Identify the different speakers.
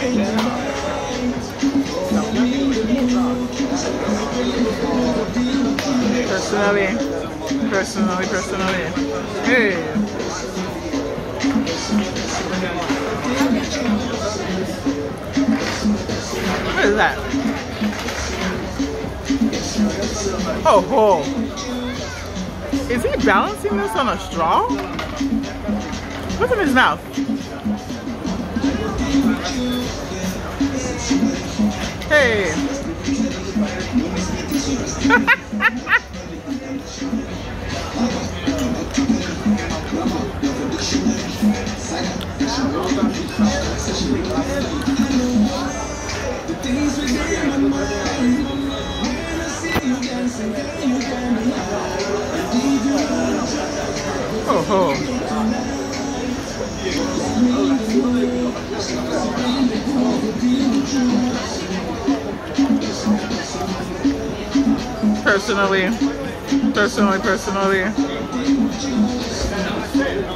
Speaker 1: Personally. Hey. What is that? Oh, oh. Is he balancing this on a straw? What's in his mouth? Hey. Oh, oh. Personally.